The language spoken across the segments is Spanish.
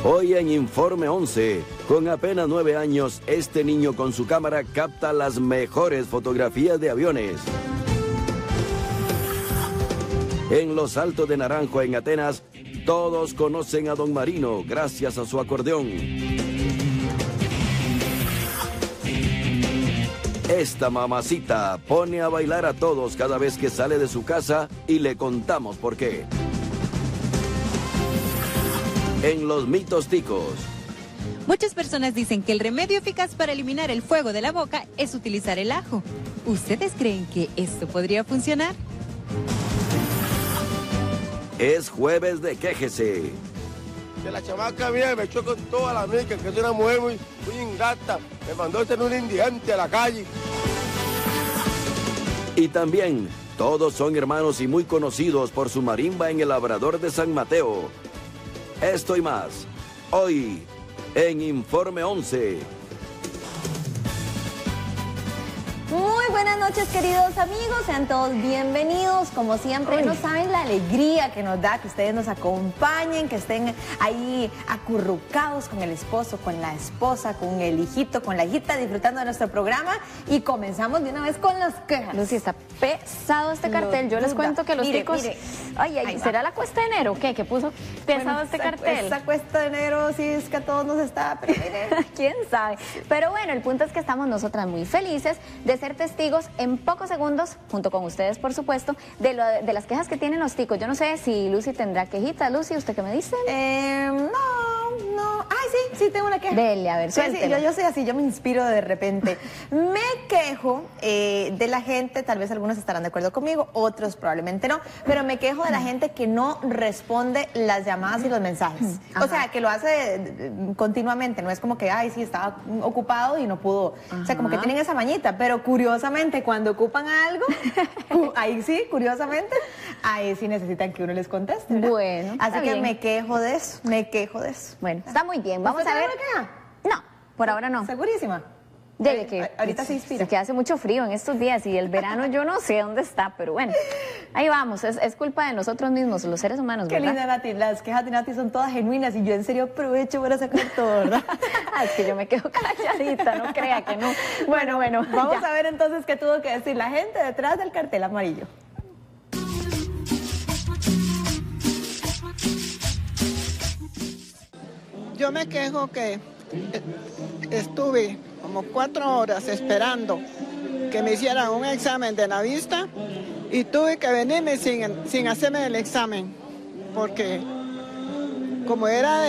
Hoy en Informe 11, con apenas 9 años, este niño con su cámara capta las mejores fotografías de aviones. En los Altos de Naranjo, en Atenas, todos conocen a Don Marino gracias a su acordeón. Esta mamacita pone a bailar a todos cada vez que sale de su casa y le contamos por qué. En los mitos ticos. Muchas personas dicen que el remedio eficaz para eliminar el fuego de la boca es utilizar el ajo. ¿Ustedes creen que esto podría funcionar? Es jueves de Quéjese. Que la chamaca mía me echó con toda la mica, que es una mujer muy ingrata. Me mandó a ser un indigente a la calle. Y también, todos son hermanos y muy conocidos por su marimba en el Labrador de San Mateo. Esto y más, hoy, en Informe 11. Muy buenas noches, queridos amigos, sean todos bienvenidos. Como siempre, no saben la alegría que nos da que ustedes nos acompañen, que estén ahí acurrucados con el esposo, con la esposa, con el hijito, con la hijita, disfrutando de nuestro programa. Y comenzamos de una vez con las quejas. Lucy, está pesado este cartel. Yo les cuento que los ticos... Ay, ¿será la cuesta de enero? ¿Qué puso pesado este cartel? Esa cuesta de enero sí es que a todos nos está, pero miren. ¿Quién sabe? Pero bueno, el punto es que estamos nosotras muy felices de ser testigos en pocos segundos, junto con ustedes por supuesto, de las quejas que tienen los ticos. Yo no sé si Lucy tendrá quejita. Lucy, ¿usted qué me dice? No. Ay, sí, tengo una queja. Dele, a ver, suéltelo. Sí, yo soy así, yo me inspiro de repente. Me quejo de la gente, tal vez algunos estarán de acuerdo conmigo, otros probablemente no, pero me quejo de la gente que no responde las llamadas y los mensajes. Ajá. O sea, que lo hace continuamente, no es como que, ay, sí, estaba ocupado y no pudo. Ajá. O sea, como que tienen esa mañita, pero curiosamente, cuando ocupan algo, ahí sí, curiosamente, ahí sí necesitan que uno les conteste, ¿verdad? Bueno, así que bien. me quejo de eso. Bueno, está muy bien, vamos a ver. No, por ahora no. ¿Segurísima? Dele que ahorita se inspira. Que hace mucho frío en estos días y el verano yo no sé dónde está, pero bueno, ahí vamos, es culpa de nosotros mismos, los seres humanos, Qué ¿verdad? linda, Nati, las quejas de Nati son todas genuinas y yo en serio aprovecho para sacar todo, ¿verdad? Es que yo me quedo calladita, no crea que no. Bueno, vamos ya. a ver entonces qué tuvo que decir la gente detrás del cartel amarillo. Yo me quejo que estuve como 4 horas esperando que me hicieran un examen de la vista y tuve que venirme sin hacerme el examen, porque como era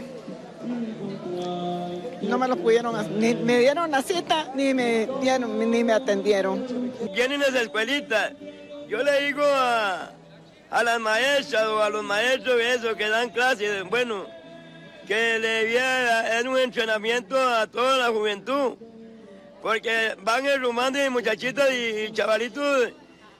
no me lo pudieron, ni me dieron la cita, ni me atendieron. Vienen las escuelitas, yo le digo a las maestras o a los maestros eso que dan clases, bueno, que le diera un entrenamiento a toda la juventud, porque van enrumando muchachitos y chavalitos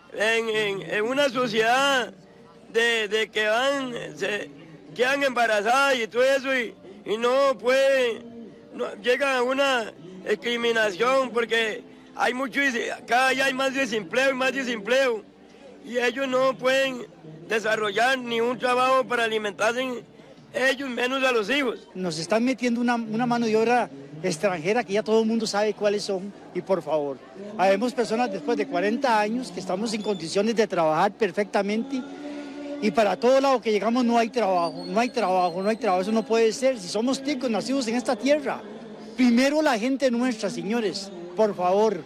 en una sociedad de que se quedan embarazadas y todo eso y no pueden, llegan a una discriminación porque hay mucho, cada día hay más desempleo y ellos no pueden desarrollar ni un trabajo para alimentarse ellos menos a los hijos. Nos están metiendo una mano de obra extranjera que ya todo el mundo sabe cuáles son y por favor, habemos personas después de 40 años que estamos en condiciones de trabajar perfectamente y para todo lado que llegamos no hay trabajo, eso no puede ser, si somos ticos nacidos en esta tierra, primero la gente nuestra, señores, por favor.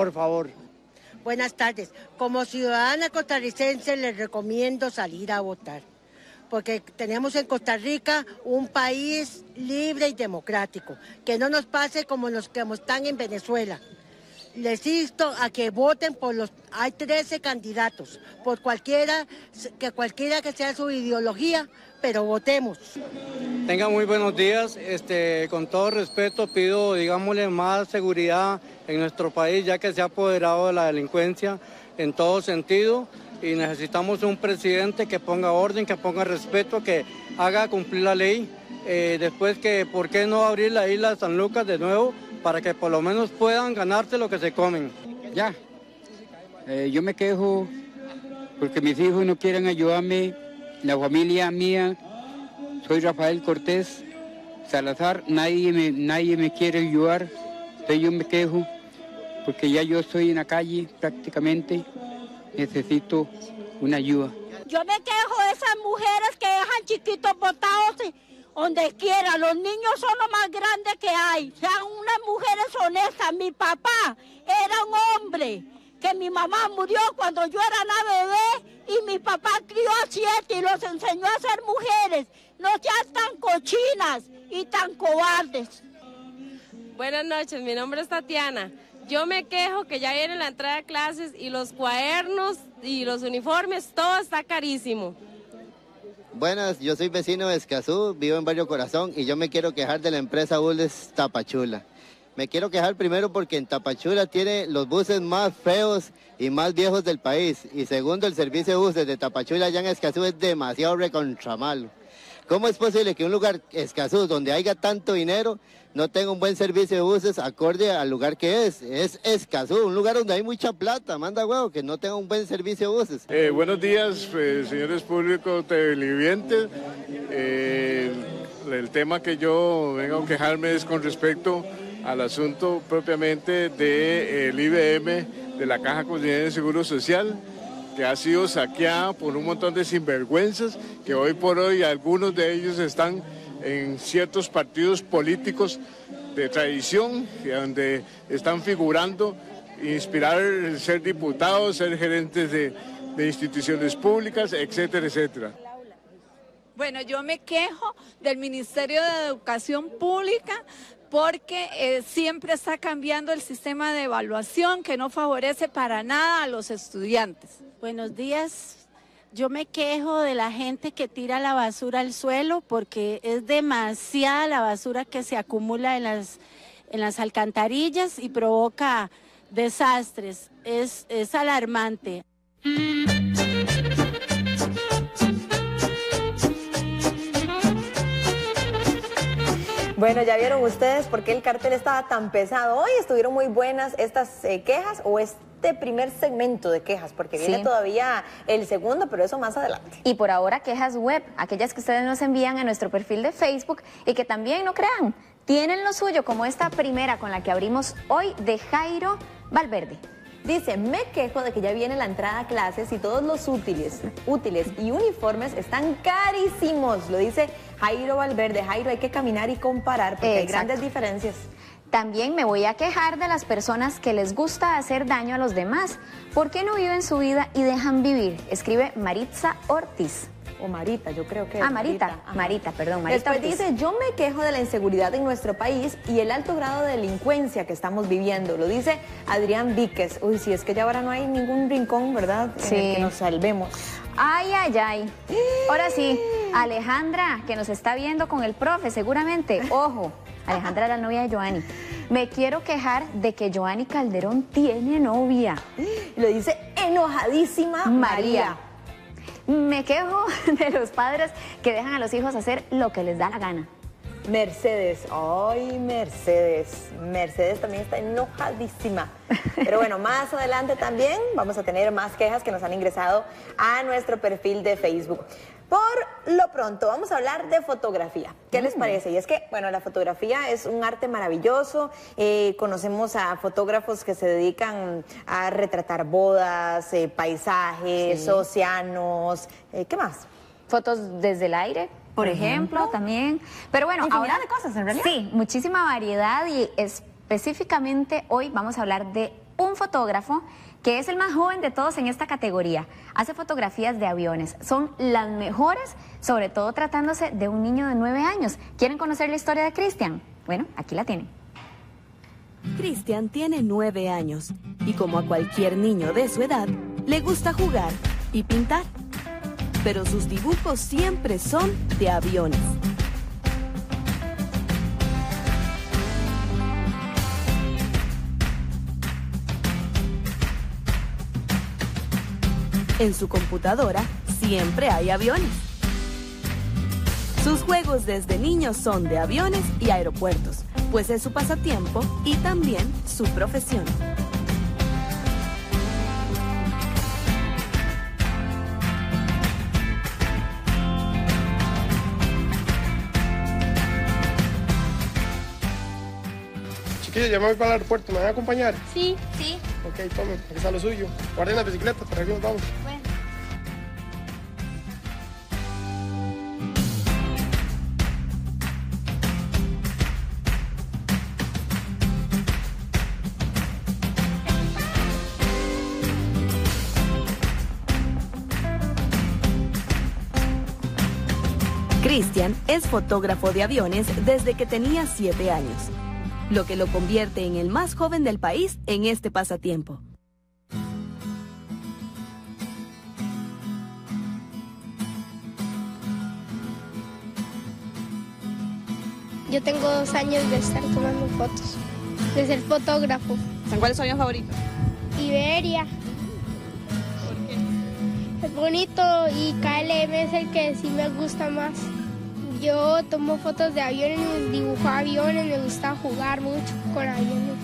Buenas tardes, como ciudadana costarricense les recomiendo salir a votar, porque tenemos en Costa Rica un país libre y democrático, que no nos pase como los que están en Venezuela. Les insto a que voten hay 13 candidatos, por cualquiera que sea su ideología, pero votemos. Tengan muy buenos días, con todo respeto pido, digámosle, más seguridad en nuestro país, ya que se ha apoderado de la delincuencia en todo sentido. Y necesitamos un presidente que ponga orden, que ponga respeto, que haga cumplir la ley. Después que, ¿por qué no abrir la isla de San Lucas de nuevo? Para que por lo menos puedan ganarse lo que se comen. Ya, yo me quejo porque mis hijos no quieren ayudarme, la familia mía, soy Rafael Cortés, Salazar, nadie me quiere ayudar, entonces yo me quejo, porque ya yo estoy en la calle prácticamente, necesito una ayuda. Yo me quejo de esas mujeres que dejan chiquitos botados donde quiera. Los niños son lo más grande que hay. Sean unas mujeres honestas. Mi papá era un hombre, que mi mamá murió cuando yo era una bebé y mi papá crió a 7 y los enseñó a ser mujeres. No sean tan cochinas y tan cobardes. Buenas noches, mi nombre es Tatiana. Yo me quejo que ya viene la entrada de clases y los cuadernos y los uniformes, todo está carísimo. Buenas, yo soy vecino de Escazú, vivo en Barrio Corazón y yo me quiero quejar de la empresa buses Tapachula. Me quiero quejar primero porque en Tapachula tiene los buses más feos y más viejos del país. Y segundo, el servicio de buses de Tapachula allá en Escazú es demasiado recontramalo. ¿Cómo es posible que un lugar Escazú, donde haya tanto dinero, no tenga un buen servicio de buses acorde al lugar que es? Es Escazú, un lugar donde hay mucha plata, manda huevo, que no tenga un buen servicio de buses. Buenos días, señores públicos televidentes. El tema que yo vengo a quejarme es con respecto al asunto propiamente del IBM, de la Caja Costarricense de Seguro Social, que ha sido saqueada por un montón de sinvergüenzas, que hoy por hoy algunos de ellos están en ciertos partidos políticos de tradición, donde están figurando, inspirar ser diputados, ser gerentes de instituciones públicas, etcétera, etcétera. Bueno, yo me quejo del Ministerio de Educación Pública porque siempre está cambiando el sistema de evaluación que no favorece para nada a los estudiantes. Buenos días. Yo me quejo de la gente que tira la basura al suelo porque es demasiada la basura que se acumula en las alcantarillas y provoca desastres. Es alarmante. Bueno, ya vieron ustedes por qué el cartel estaba tan pesado. Hoy estuvieron muy buenas estas quejas o este primer segmento de quejas, porque viene todavía el segundo, pero eso más adelante. Y por ahora quejas web, aquellas que ustedes nos envían a nuestro perfil de Facebook y que también, no crean, tienen lo suyo, como esta primera con la que abrimos hoy de Jairo Valverde. Dice, me quejo de que ya viene la entrada a clases y todos los útiles y uniformes están carísimos. Lo dice Jairo Valverde. Jairo, hay que caminar y comparar porque hay grandes diferencias. También me voy a quejar de las personas que les gusta hacer daño a los demás. ¿Por qué no viven su vida y dejan vivir? Escribe Maritza Ortiz. O Marita, yo creo que es. Marita, perdón, Marita Después Ortiz. dice, yo me quejo de la inseguridad en nuestro país y el alto grado de delincuencia que estamos viviendo. Lo dice Adrián Víquez. Uy, si es que ya ahora no hay ningún rincón, ¿verdad? En el que nos salvemos. Ay, ay, ay. Ahora sí, Alejandra, que nos está viendo con el profe, seguramente. Ojo, Alejandra, la novia de Joanny. Me quiero quejar de que Joanny Calderón tiene novia. Lo dice enojadísima María. Me quejo de los padres que dejan a los hijos hacer lo que les da la gana. Mercedes, ay Mercedes también está enojadísima. Pero bueno, más adelante también vamos a tener más quejas que nos han ingresado a nuestro perfil de Facebook. Por lo pronto vamos a hablar de fotografía. ¿Qué les parece? Y es que, bueno, la fotografía es un arte maravilloso. Conocemos a fotógrafos que se dedican a retratar bodas, paisajes, océanos, ¿qué más? Fotos desde el aire. Por ejemplo, también. Pero bueno, infinidad de cosas, en realidad. Sí, muchísima variedad y específicamente hoy vamos a hablar de un fotógrafo que es el más joven de todos en esta categoría. Hace fotografías de aviones. Son las mejores, sobre todo tratándose de un niño de 9 años. ¿Quieren conocer la historia de Cristian? Bueno, aquí la tienen. Cristian tiene 9 años y como a cualquier niño de su edad, le gusta jugar y pintar. Pero sus dibujos siempre son de aviones. En su computadora siempre hay aviones. Sus juegos desde niño son de aviones y aeropuertos, pues es su pasatiempo y también su profesión. Chiquillos, ya me voy para el aeropuerto, ¿me van a acompañar? Sí. Sí. Ok, tomen, aquí está lo suyo. Guarden las bicicletas, por aquí nos vamos. Bueno. Cristian es fotógrafo de aviones desde que tenía 7 años, lo que lo convierte en el más joven del país en este pasatiempo. Yo tengo 2 años de estar tomando fotos, de ser fotógrafo. ¿Cuál es su avión favorito? Iberia. ¿Por qué? Es bonito y KLM es el que sí me gusta más. Yo tomo fotos de aviones, dibujo aviones, me gusta jugar mucho con aviones.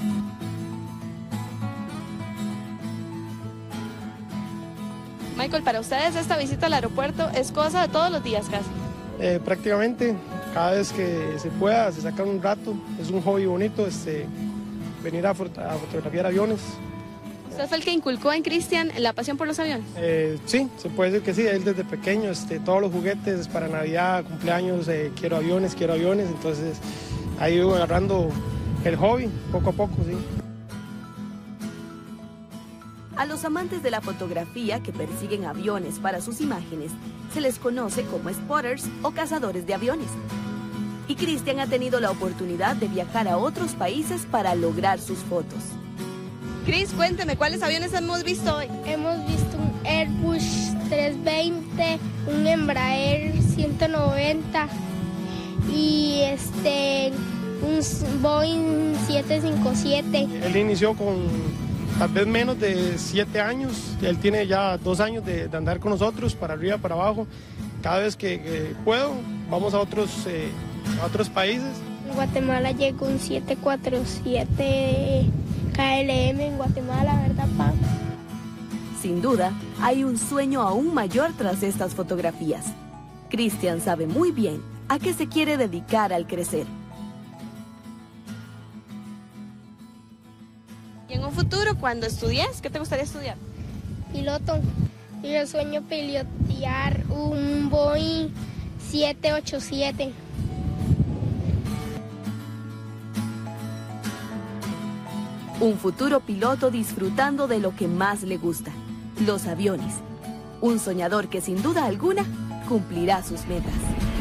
Michael, para ustedes esta visita al aeropuerto es cosa de todos los días casi. Prácticamente, cada vez que se pueda, se saca un rato. Es un hobby bonito venir a fotografiar aviones. ¿Usted fue el que inculcó en Cristian la pasión por los aviones? Sí, se puede decir que sí. Él desde pequeño, todos los juguetes para Navidad, cumpleaños, quiero aviones. Entonces, ahí voy agarrando el hobby, poco a poco, sí. A los amantes de la fotografía que persiguen aviones para sus imágenes, se les conoce como spotters o cazadores de aviones. Y Cristian ha tenido la oportunidad de viajar a otros países para lograr sus fotos. Cris, cuénteme, ¿cuáles aviones hemos visto hoy? Hemos visto un Airbus 320, un Embraer 190 y un Boeing 757. Él inició con tal vez menos de 7 años. Él tiene ya 2 años de andar con nosotros, para arriba, para abajo. Cada vez que puedo, vamos a otros países. En Guatemala llegó un 747 KLM en Guatemala, ¿verdad, pa? Sin duda, hay un sueño aún mayor tras estas fotografías. Cristian sabe muy bien a qué se quiere dedicar al crecer. Y en un futuro, cuando estudies, ¿qué te gustaría estudiar? Piloto. Yo sueño pilotear un Boeing 787. Un futuro piloto disfrutando de lo que más le gusta, los aviones. Un soñador que sin duda alguna cumplirá sus metas.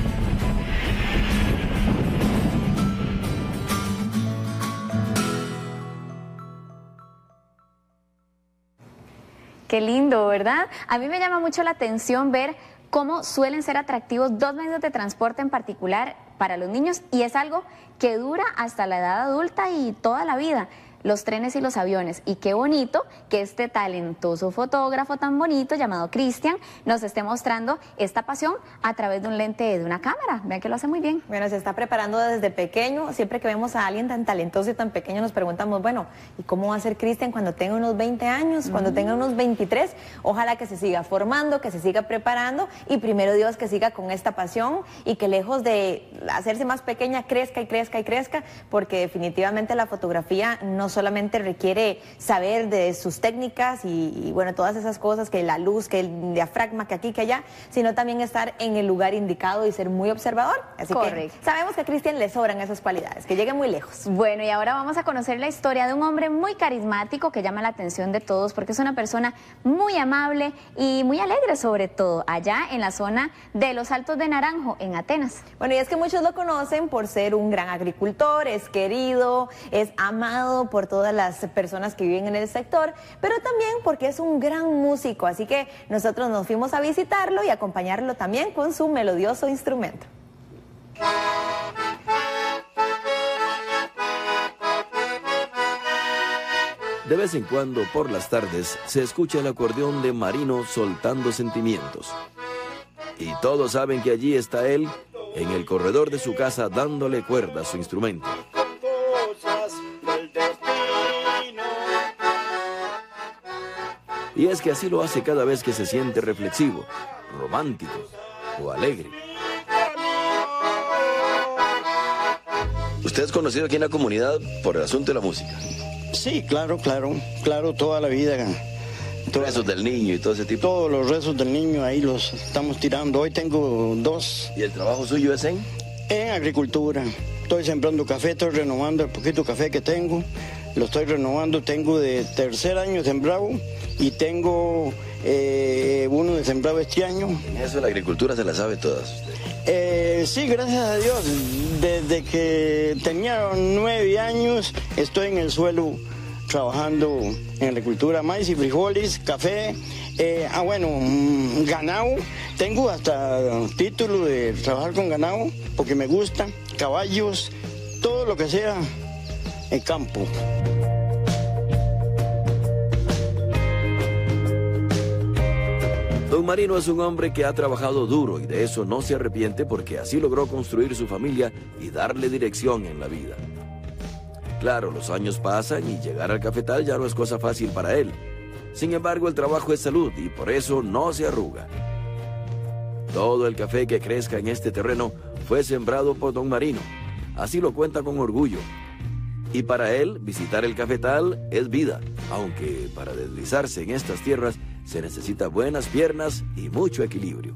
Qué lindo, ¿verdad? A mí me llama mucho la atención ver cómo suelen ser atractivos 2 medios de transporte en particular para los niños, y es algo que dura hasta la edad adulta y toda la vida. Los trenes y los aviones. Y qué bonito que este talentoso fotógrafo tan bonito llamado Cristian nos esté mostrando esta pasión a través de un lente de una cámara. Vean que lo hace muy bien. Bueno, se está preparando desde pequeño. Siempre que vemos a alguien tan talentoso y tan pequeño nos preguntamos, bueno, ¿y cómo va a ser Cristian cuando tenga unos 20 años? Cuando tenga unos 23, ojalá que se siga formando, que se siga preparando y primero Dios que siga con esta pasión y que lejos de hacerse más pequeña crezca y crezca y crezca, porque definitivamente la fotografía no solamente requiere saber de sus técnicas y bueno, todas esas cosas, que la luz, que el diafragma, que aquí, que allá, sino también estar en el lugar indicado y ser muy observador. Así que sabemos que a Cristian le sobran esas cualidades, que llegue muy lejos. Bueno, y ahora vamos a conocer la historia de un hombre muy carismático que llama la atención de todos porque es una persona muy amable y muy alegre, sobre todo allá en la zona de los Altos de Naranjo, en Atenas. Bueno, y es que muchos lo conocen por ser un gran agricultor, es querido, es amado por todas las personas que viven en el sector, pero también porque es un gran músico, así que nosotros nos fuimos a visitarlo y acompañarlo también con su melodioso instrumento. De vez en cuando, por las tardes, se escucha el acordeón de Marino soltando sentimientos. Y todos saben que allí está él, en el corredor de su casa, dándole cuerda a su instrumento. Y es que así lo hace cada vez que se siente reflexivo, romántico o alegre. ¿Usted es conocido aquí en la comunidad por el asunto de la música? Sí, claro, toda la vida. Rezos del niño y todo ese tipo. Todos los rezos del niño ahí los estamos tirando. Hoy tengo 2. ¿Y el trabajo suyo es en? En agricultura. Estoy sembrando café, estoy renovando el poquito café que tengo. Lo estoy renovando, tengo de 3er año sembrado y tengo uno de sembrado este año. Eso, la agricultura se la sabe todas. Sí, gracias a Dios. Desde que tenía 9 años estoy en el suelo trabajando en agricultura, maíz y frijoles, café, ganado. Tengo hasta título de trabajar con ganado porque me gusta, caballos, todo lo que sea en campo. Don Marino es un hombre que ha trabajado duro y de eso no se arrepiente porque así logró construir su familia y darle dirección en la vida. Claro, los años pasan y llegar al cafetal ya no es cosa fácil para él. Sin embargo, el trabajo es salud y por eso no se arruga. Todo el café que crezca en este terreno fue sembrado por don Marino. Así lo cuenta con orgullo. Y para él, visitar el cafetal es vida, aunque para deslizarse en estas tierras se necesita buenas piernas y mucho equilibrio.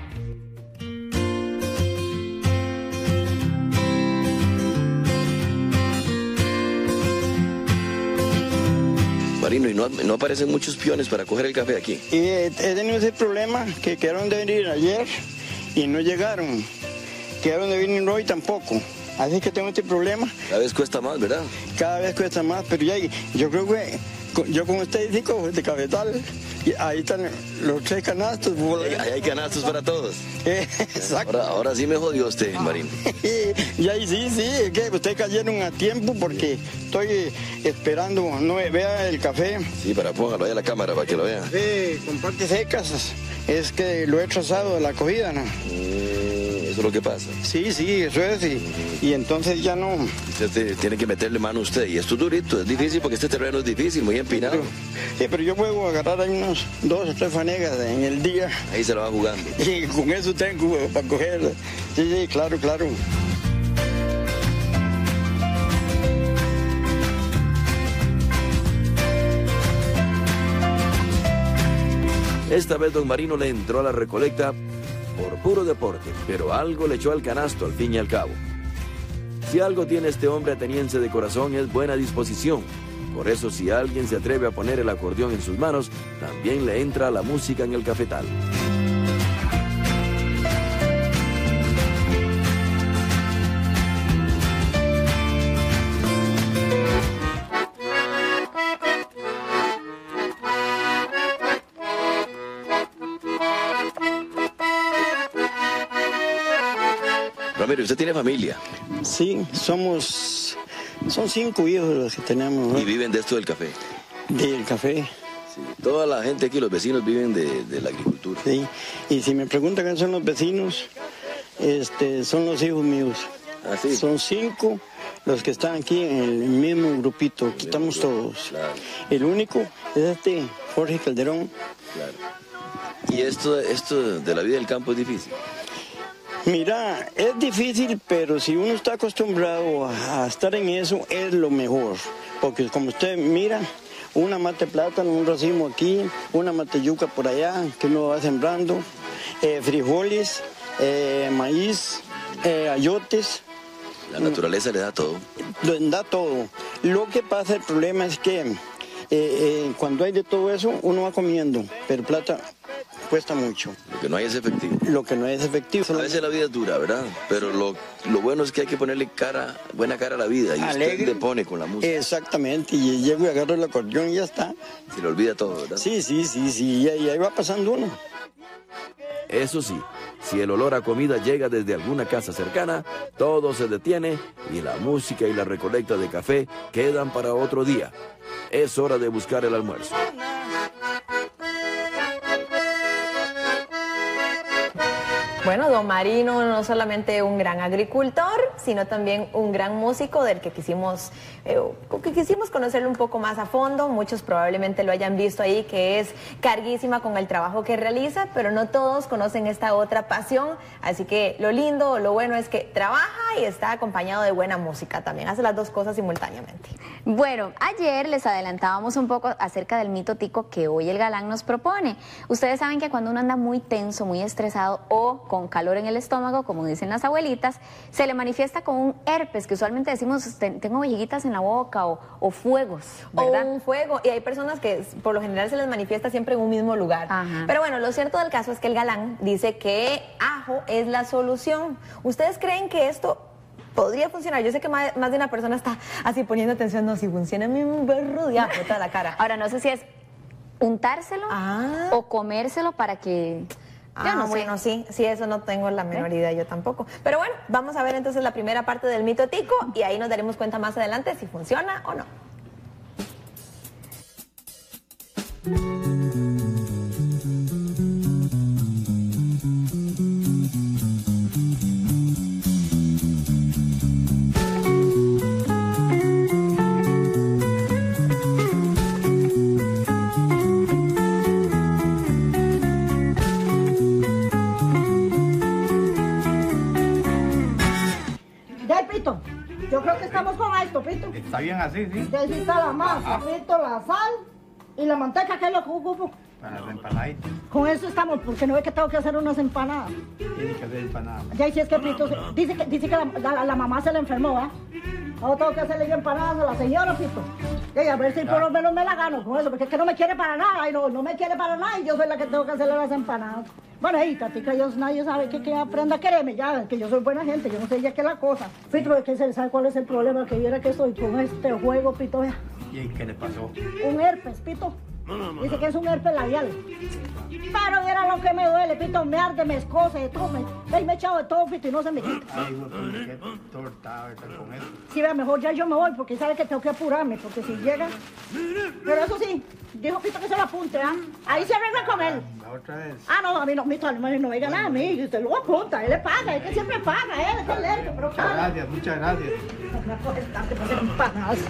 Marino, ¿y no aparecen muchos peones para coger el café aquí? Y he tenido ese problema, que quedaron de venir ayer y no llegaron. Quedaron de venir hoy tampoco. Así que tengo este problema. Cada vez cuesta más, ¿verdad? Cada vez cuesta más, pero ya yo creo que yo con ustedes digo de cafetal, y ahí están los 3 canastos. Ahí hay canastos para todos. Exacto. Ahora sí me jodió usted, Marino. Y ahí sí, es que ustedes cayeron a tiempo porque estoy esperando, no vea el café. Sí, póngalo ahí a la cámara para que lo vea. Con partes secas, es que lo he trazado de la cogida, ¿no? Eso es lo que pasa. Sí, eso es, y entonces ya no. Usted tiene que meterle mano a usted, y esto es durito, es difícil porque este terreno es difícil, muy empinado. Pero yo puedo agarrar ahí unos 2 o 3 fanegas en el día. Ahí se lo va jugando. Y con eso tengo para coger. Sí, claro. Esta vez don Marino le entró a la recolecta por puro deporte, pero algo le echó al canasto al fin y al cabo. Si algo tiene este hombre ateniense de corazón es buena disposición. Por eso si alguien se atreve a poner el acordeón en sus manos, también le entra la música en el cafetal. Ramiro, ¿usted tiene familia? Sí, son 5 hijos los que tenemos, ¿no? ¿Y viven de esto del café? Del café. Sí, toda la gente aquí, los vecinos, viven de la agricultura. Sí, y si me preguntan quiénes son los vecinos, son los hijos míos. ¿Ah, sí? Son 5 los que están aquí en el mismo grupito, aquí estamos todos. Claro. El único es Jorge Calderón. Claro. ¿Y esto de la vida del campo es difícil? Mira, es difícil, pero si uno está acostumbrado a estar en eso, es lo mejor. Porque como usted mira, una mate de plátano, un racimo aquí, una mate de yuca por allá, que uno va sembrando, frijoles, maíz, ayotes. La naturaleza le da todo. Da todo. Lo que pasa, el problema es que cuando hay de todo eso, uno va comiendo, pero plata cuesta mucho. Lo que no hay es efectivo. Lo que no es efectivo. A veces la vida es dura, ¿verdad? Pero lo bueno es que hay que ponerle buena cara a la vida. Y alegre. Usted le pone con la música. Exactamente. Y llego y agarro el acordeón y ya está. Se le olvida todo, ¿verdad? Sí. Y ahí va pasando uno. Eso sí, si el olor a comida llega desde alguna casa cercana, todo se detiene y la música y la recolecta de café quedan para otro día. Es hora de buscar el almuerzo. Bueno, don Marino no solamente un gran agricultor, sino también un gran músico del que quisimos conocerlo un poco más a fondo. Muchos probablemente lo hayan visto ahí, que es carguísima con el trabajo que realiza, pero no todos conocen esta otra pasión. Así que lo lindo, lo bueno es que trabaja y está acompañado de buena música también. Hace las dos cosas simultáneamente. Bueno, ayer les adelantábamos un poco acerca del mito tico que hoy el galán nos propone. Ustedes saben que cuando uno anda muy tenso, muy estresado o con calor en el estómago, como dicen las abuelitas, se le manifiesta con un herpes, que usualmente decimos tengo vejiguitas en la boca o fuegos, ¿verdad? O un fuego, y hay personas que por lo general se les manifiesta siempre en un mismo lugar. Ajá. Pero bueno, lo cierto del caso es que el galán dice que ajo es la solución. ¿Ustedes creen que esto podría funcionar? Yo sé que más de una persona está así poniendo atención, no, si funciona a mí un berro de ajo toda la cara. Ahora, no sé si es untárselo o comérselo para que... Yo no sé. Bueno, sí, eso no tengo la menor idea, yo tampoco. Pero bueno, vamos a ver entonces la primera parte del mito tico y ahí nos daremos cuenta más adelante si funciona o no. Pito, yo creo que estamos con esto, Pito. Está bien así, sí. Necesita la masa, Pito, la sal y la manteca, que es lo que ocupo. Para las empanaditas. Con eso estamos, porque no es que tengo que hacer unas empanadas. Tiene que hacer empanadas. Ya, y si es que Pito, dice que la mamá se le enfermó, ¿ah? Ahora tengo que hacerle yo empanadas a la señora, Pito. Y a ver si por lo menos me la gano con eso, porque es que no me quiere para nada, y no me quiere para nada, y yo soy la que tengo que hacerle las empanadas. Bueno, ahí, tatica, nadie sabe que aprenda a quererme ya, que yo soy buena gente, yo no sé ya qué es la cosa. Pito, es que se sabe cuál es el problema, que viera que estoy con este juego, Pito, vea. ¿Y qué le pasó? Un herpes, Pito. Dice que es un herpes labial. Pero era lo que me duele, Pito, me arde, me escoce, de todo, me he echado de todo, Pito, y no se me quita. Ay, güey, qué torta estar con eso. Sí, vea, mejor ya yo me voy, porque sabe que tengo que apurarme, porque si llega... Pero eso sí, dijo Pito que se lo apunte, ¿ah? Ahí se arregla con él. La otra vez. Ah, no, a mí no, Pito, no me diga nada a mí, usted lo apunta, él le paga, es que siempre paga, es el herpes, pero muchas gracias, muchas gracias. Una cosa estante para hacer empanadas.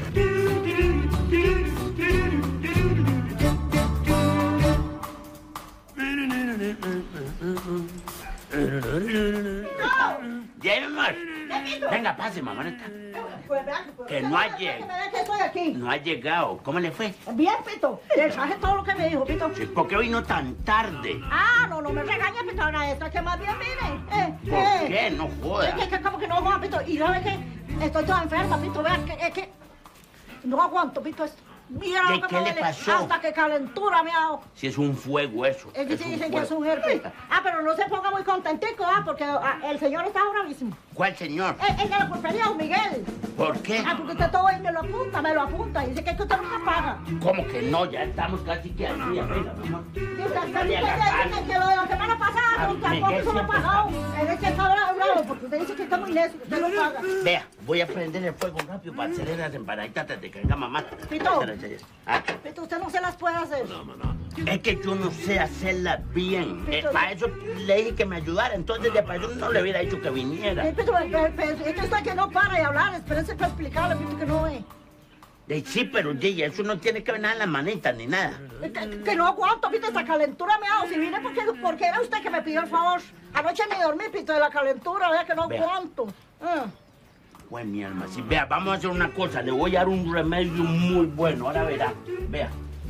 Ya, mi amor. Venga, pase, mamanita. Que no ha llegado. Que estoy aquí. No ha llegado. ¿Cómo le fue? Bien, Pito. Le traje todo lo que me dijo, Pito. Sí, ¿por qué vino tan tarde? Ah, no me regañes, Pito. Ahora esto es que más bien mire. ¿Por qué? No joda. ¿Cómo que no joda, Pito? Y sabe que estoy toda enferma, Pito. Vea, es que no aguanto, Pito, esto. Mira lo que ¿Qué le pasó? Hasta que calentura me ha dado. Si es un fuego eso. Es que sí dicen que es un herpes. Ah, pero no se ponga muy contentico, porque el señor está bravísimo. ¿Cuál señor? El de la pulpería, don Miguel. ¿Por qué? Ah, porque usted todo ahí me lo apunta. Dice que usted no me paga. ¿Cómo que no? Ya estamos casi que al día. Venga, mamá. Que lo de la semana pasada tampoco se me ha pagado. Es que está bravo, porque usted dice que está muy necio, usted lo paga. Vea, voy a prender el fuego rápido para hacer las empanaditas antes de que venga mamá. Pito. Pito, usted no se las puede hacer. No. Es que yo no sé hacerlas bien. Para eso le dije que me ayudara. Entonces, de para eso no le hubiera dicho que viniera. Pito, es que usted que no para de hablar. Espérense para explicarle, Pito, que no ve. Sí, pero Gigi, eso no tiene que ver nada en las manitas ni nada. Que no aguanto, Pito, esa calentura me ha dado. Si vine porque era usted que me pidió el favor. Anoche ni dormí, Pito, de la calentura, vea que no aguanto. Pues mi alma, sí, vea, vamos a hacer una cosa, le voy a dar un remedio muy bueno, ahora verá, vea.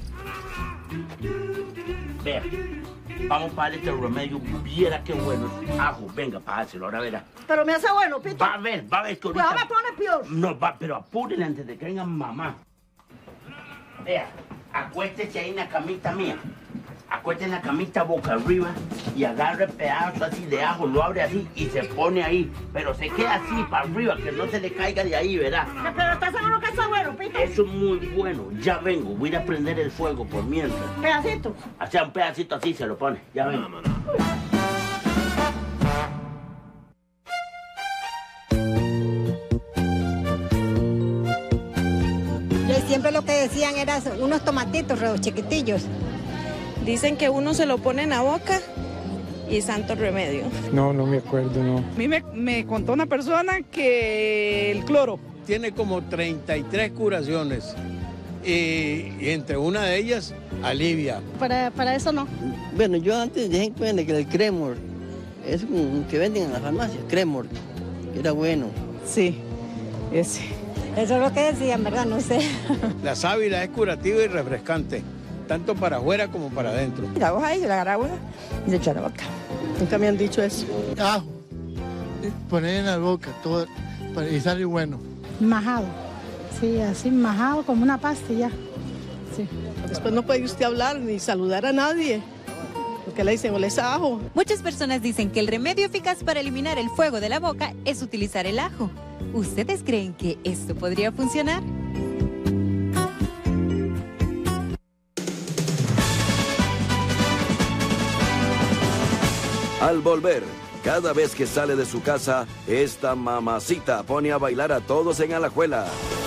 Vea, vamos para este remedio, viera qué bueno es ajo, venga, págaselo, ahora verá. Pero me hace bueno, Pito. Va a ver que ahorita... Pues me pone peor. No, pero apúrele antes de que venga mamá. Vea, acuéstese ahí en la camita mía. Acuérdate en la camita boca arriba y agarre pedazo así de ajo, lo abre así y se pone ahí. Pero se queda así para arriba, que no se le caiga de ahí, ¿verdad? Pero ¿estás seguro que eso es bueno, Pito? Eso es muy bueno. Ya vengo, voy a ir a prender el fuego por mientras. ¿Pedacito? O sea, un pedacito así se lo pone. Ya vengo. Siempre lo que decían eran unos tomatitos chiquitillos. Dicen que uno se lo pone en la boca y Santo Remedio. No, no me acuerdo, no. A mí me contó una persona que el cloro tiene como 33 curaciones y entre una de ellas alivia. Para eso no. Bueno, yo antes dije que el Cremor, es un que venden en la farmacia, Cremor, que era bueno. Sí, ese. Eso es lo que decían, ¿verdad? No sé. La sábila es curativa y refrescante, tanto para afuera como para adentro. La hoja ahí, la agarraba una y le echaba boca. Nunca me han dicho eso. Ajo, poner en la boca todo y sale bueno. Majado, sí, así majado como una pastilla. Sí. Después no puede usted hablar ni saludar a nadie, porque le dicen, ole ajo. Muchas personas dicen que el remedio eficaz para eliminar el fuego de la boca es utilizar el ajo. ¿Ustedes creen que esto podría funcionar? Al volver, cada vez que sale de su casa, esta mamacita pone a bailar a todos en Alajuela.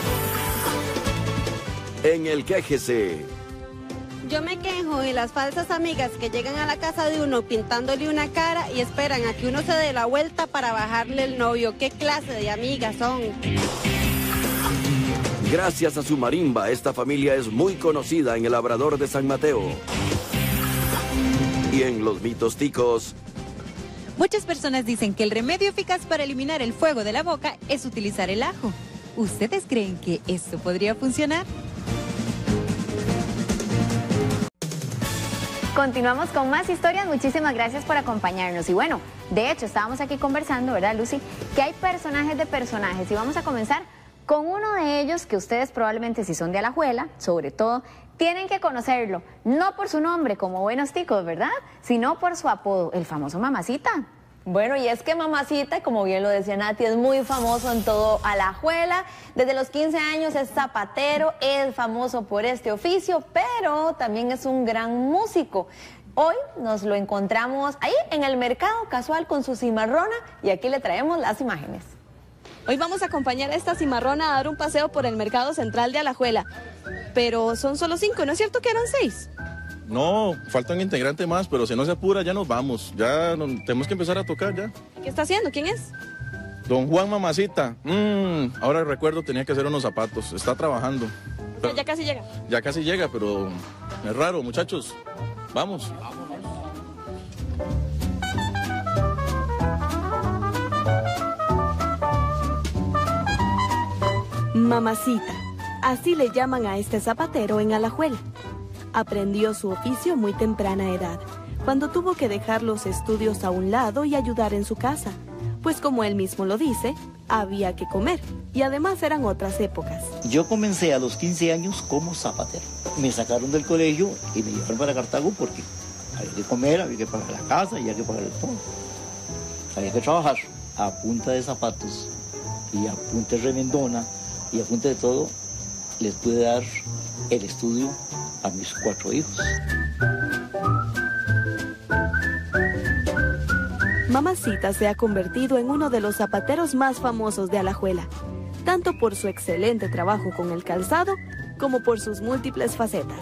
En el Quéjese. Yo me quejo de las falsas amigas que llegan a la casa de uno pintándole una cara y esperan a que uno se dé la vuelta para bajarle el novio. ¿Qué clase de amigas son? Gracias a su marimba, esta familia es muy conocida en el Labrador de San Mateo. Y en los mitos ticos. Muchas personas dicen que el remedio eficaz para eliminar el fuego de la boca es utilizar el ajo. ¿Ustedes creen que esto podría funcionar? Continuamos con más historias, muchísimas gracias por acompañarnos. Y bueno, de hecho estábamos aquí conversando, ¿verdad, Lucy? Que hay personajes de personajes y vamos a comenzar con uno de ellos que ustedes probablemente, si son de Alajuela, sobre todo, tienen que conocerlo, no por su nombre como buenos ticos, ¿verdad? Sino por su apodo, el famoso Mamacita. Bueno, y es que Mamacita, como bien lo decía Nati, es muy famoso en todo Alajuela. Desde los 15 años es zapatero, es famoso por este oficio, pero también es un gran músico. Hoy nos lo encontramos ahí en el mercado casual con su cimarrona y aquí le traemos las imágenes. Hoy vamos a acompañar a esta cimarrona a dar un paseo por el mercado central de Alajuela. Pero son solo 5, ¿no es cierto que eran 6? No, falta un integrante más, pero si no se apura ya nos vamos. Ya tenemos que empezar a tocar ya. ¿Qué está haciendo? ¿Quién es? Don Juan Mamacita. Ahora recuerdo, tenía que hacer unos zapatos. Está trabajando. Pero ya casi llega. Ya casi llega, pero es raro, muchachos. Vamos. Mamacita, así le llaman a este zapatero en Alajuela. Aprendió su oficio muy temprana edad, cuando tuvo que dejar los estudios a un lado y ayudar en su casa, pues como él mismo lo dice, había que comer, y además eran otras épocas. Yo comencé a los 15 años como zapatero. Me sacaron del colegio y me llevaron para Cartago porque había que comer, había que pagar la casa y había que pagar el todo. Había que trabajar a punta de zapatos y a punta de remendona y a punta de todo. Les pude dar el estudio a mis 4 hijos. Mamacita se ha convertido en uno de los zapateros más famosos de Alajuela, tanto por su excelente trabajo con el calzado como por sus múltiples facetas.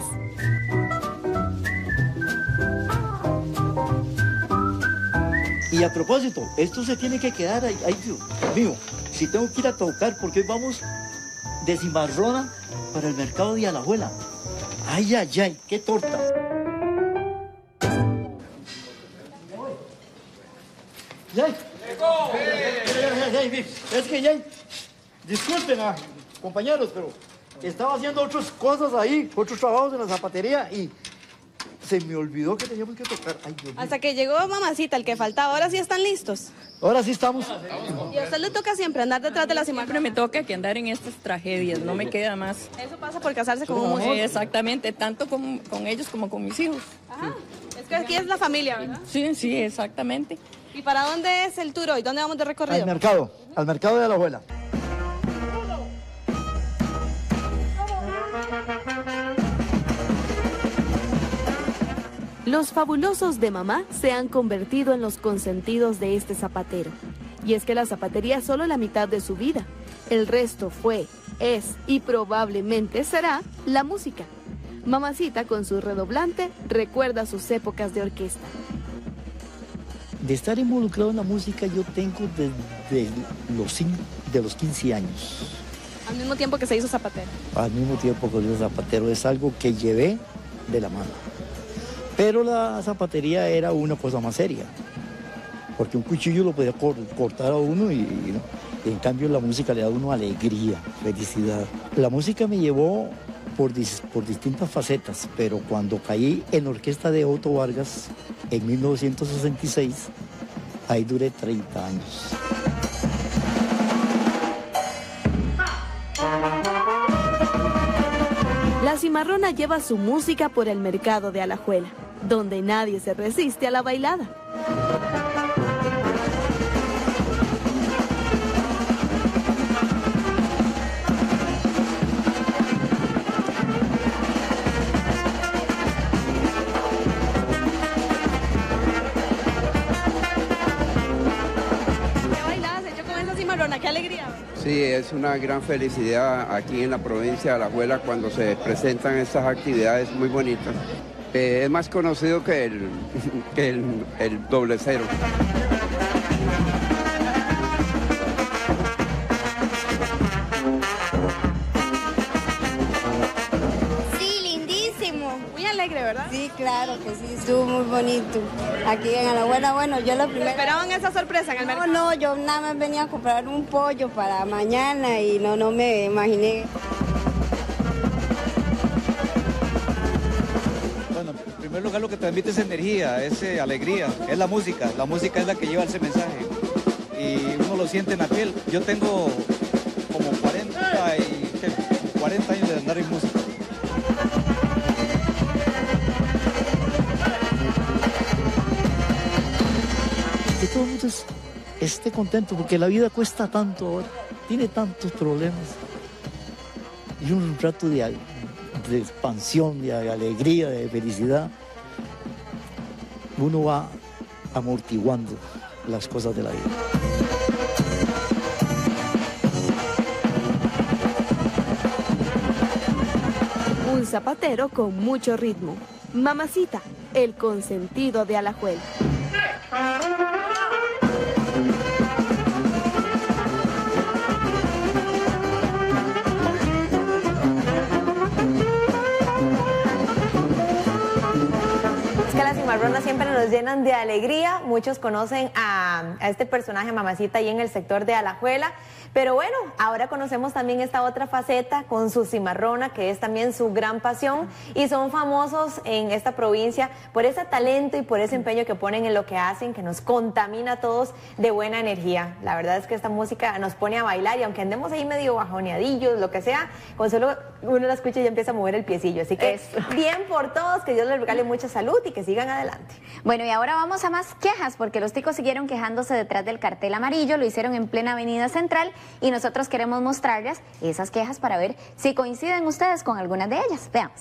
Y a propósito, esto se tiene que quedar ahí, Dios mío, si tengo que ir a tocar porque hoy vamos de cimarrona para el mercado de Alajuela. Ay, ay, ay, qué torta. Es que ya, disculpen compañeros, pero estaba haciendo otras cosas ahí, otros trabajos en la zapatería y se me olvidó que teníamos que tocar. Ay, Dios mío. Hasta que llegó Mamacita, el que faltaba. ¿Ahora sí están listos? Ahora sí estamos. ¿Y a usted le toca siempre andar detrás de la cimarrona? Siempre me toca que andar en estas tragedias, no me queda más. Eso pasa por casarse con un Sí, músico. exactamente, tanto con ellos como con mis hijos. Ajá. Es que aquí es la familia, ¿verdad? Sí, sí, exactamente. ¿Y para dónde es el tour hoy? ¿Dónde vamos de recorrido? Al mercado de Alajuela. Los fabulosos de mamá se han convertido en los consentidos de este zapatero. Y es que la zapatería es solo la mitad de su vida. El resto fue, es y probablemente será la música. Mamacita, con su redoblante, recuerda sus épocas de orquesta. De estar involucrado en la música yo tengo desde los 15 años. Al mismo tiempo que se hizo zapatero. Al mismo tiempo que hizo zapatero, es algo que llevé de la mano. Pero la zapatería era una cosa más seria, porque un cuchillo lo podía cortar a uno y en cambio la música le da a uno alegría, felicidad. La música me llevó por distintas facetas, pero cuando caí en la orquesta de Otto Vargas en 1966, ahí duré 30 años. La cimarrona lleva su música por el mercado de Alajuela, donde nadie se resiste a la bailada. ¡Qué alegría! Sí, es una gran felicidad aquí en la provincia de Alajuela cuando se presentan estas actividades muy bonitas. Es más conocido que el doble cero. Muy alegre, ¿verdad? Sí, claro que sí, estuvo muy bonito. Aquí en Alajuela, bueno, yo lo primero... ¿Esperaban esa sorpresa en el mercado? No, yo nada más venía a comprar un pollo para mañana y no me imaginé. Bueno, en primer lugar lo que transmite es energía, es alegría, es la música es la que lleva ese mensaje y uno lo siente en la piel. Yo tengo como 40 años de andar en música. Que todo el mundo esté contento, porque la vida cuesta tanto ahora, tiene tantos problemas. Y un rato de expansión, de alegría, de felicidad, uno va amortiguando las cosas de la vida. Un zapatero con mucho ritmo. Mamacita, el consentido de Alajuela. Las cimarronas siempre nos llenan de alegría. Muchos conocen a este personaje, Mamacita, ahí en el sector de Alajuela. Pero bueno, ahora conocemos también esta otra faceta con su cimarrona, que es también su gran pasión. Y son famosos en esta provincia por ese talento y por ese empeño que ponen en lo que hacen, que nos contamina a todos de buena energía. La verdad es que esta música nos pone a bailar y aunque andemos ahí medio bajoneadillos, lo que sea, con solo uno la escucha y ya empieza a mover el piecillo. Así que bien por todos, que Dios les regale mucha salud y que sigan adelante. Bueno, y ahora vamos a más quejas, porque los ticos siguieron quejándose detrás del cartel amarillo, lo hicieron en plena avenida central y nosotros queremos mostrarles esas quejas para ver si coinciden ustedes con algunas de ellas. Veamos.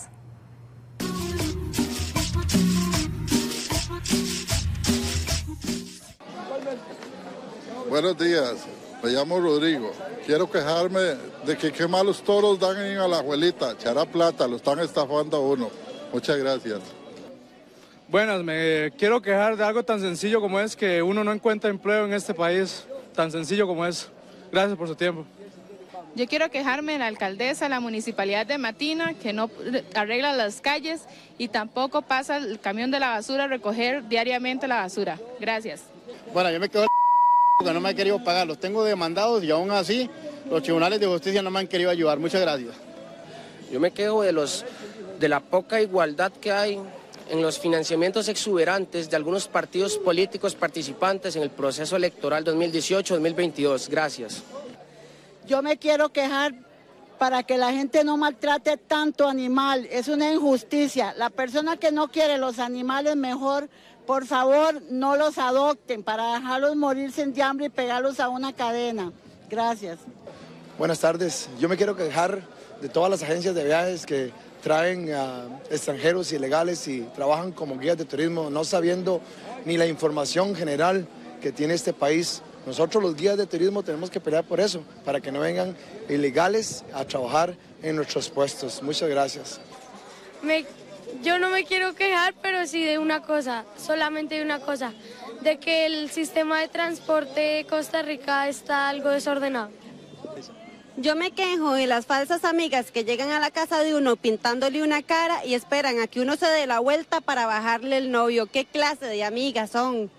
Buenos días, me llamo Rodrigo. Quiero quejarme de que qué malos toros dan en Alajuelita. Echará plata, lo están estafando a uno. Muchas gracias. Buenas, me quiero quejar de algo tan sencillo como es que uno no encuentra empleo en este país, tan sencillo como es. Gracias por su tiempo. Yo quiero quejarme de la alcaldesa, la municipalidad de Matina, que no arregla las calles y tampoco pasa el camión de la basura a recoger diariamente la basura. Gracias. Bueno, yo me quedo porque no me han querido pagar, los tengo demandados y aún así los tribunales de justicia no me han querido ayudar. Muchas gracias. Yo me quejo de la poca igualdad que hay en los financiamientos exuberantes de algunos partidos políticos participantes en el proceso electoral 2018-2022. Gracias. Yo me quiero quejar para que la gente no maltrate tanto animal. Es una injusticia. La persona que no quiere los animales mejor, por favor, no los adopten para dejarlos morirse de hambre y pegarlos a una cadena. Gracias. Buenas tardes. Yo me quiero quejar de todas las agencias de viajes que traen a extranjeros ilegales y trabajan como guías de turismo, no sabiendo ni la información general que tiene este país. Nosotros los guías de turismo tenemos que pelear por eso, para que no vengan ilegales a trabajar en nuestros puestos. Muchas gracias. Me Yo no me quiero quejar, pero sí de una cosa, solamente de una cosa, de que el sistema de transporte de Costa Rica está algo desordenado. Yo me quejo de las falsas amigas que llegan a la casa de uno pintándole una cara y esperan a que uno se dé la vuelta para bajarle el novio. ¿Qué clase de amigas son?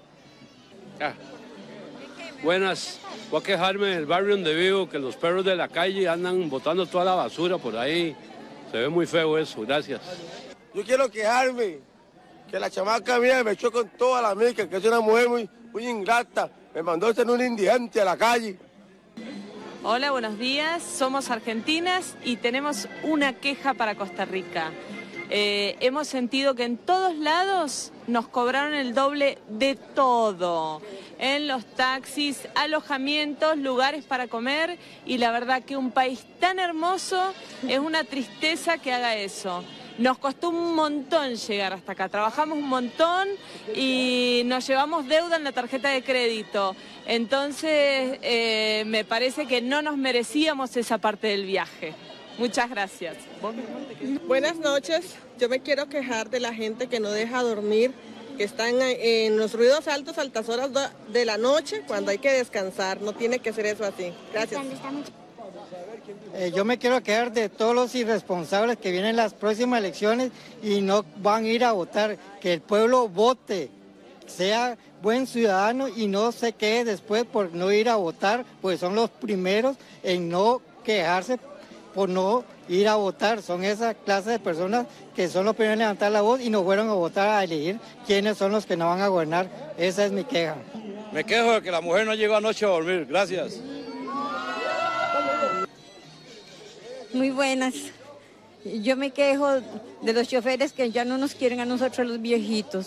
Buenas, voy a quejarme del barrio donde vivo, que los perros de la calle andan botando toda la basura por ahí. Se ve muy feo eso, gracias. Yo quiero quejarme, que la chamaca mía me echó con toda la mica, que es una mujer muy ingrata, me mandó a ser un indigente a la calle. Hola, buenos días, somos argentinas y tenemos una queja para Costa Rica. Hemos sentido que en todos lados nos cobraron el doble de todo. En los taxis, alojamientos, lugares para comer, y la verdad que un país tan hermoso es una tristeza que haga eso. Nos costó un montón llegar hasta acá, trabajamos un montón y nos llevamos deuda en la tarjeta de crédito. Entonces me parece que no nos merecíamos esa parte del viaje. Muchas gracias. Buenas noches, yo me quiero quejar de la gente que no deja dormir, que están en los ruidos altos a altas horas de la noche cuando hay que descansar. No tiene que ser eso así. Gracias. Yo me quiero quejar de todos los irresponsables que vienen las próximas elecciones y no van a ir a votar. Que el pueblo vote, sea buen ciudadano y no se quede después por no ir a votar, pues son los primeros en no quejarse por no ir a votar. Son esa clase de personas que son los primeros en levantar la voz y no fueron a votar a elegir quiénes son los que no van a gobernar. Esa es mi queja. Me quejo de que la mujer no llegó anoche a dormir. Gracias. Muy buenas. Yo me quejo de los choferes que ya no nos quieren a nosotros los viejitos.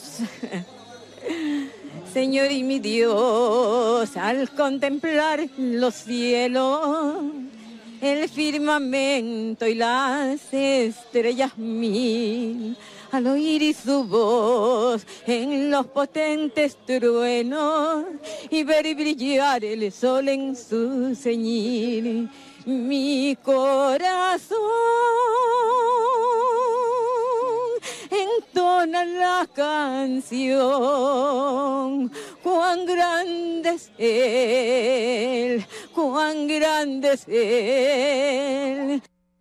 Señor y mi Dios, al contemplar los cielos, el firmamento y las estrellas mil, al oír su voz en los potentes truenos y ver brillar el sol en su ceñil, mi corazón entona la canción. Cuán grande es Él, cuán grande es Él.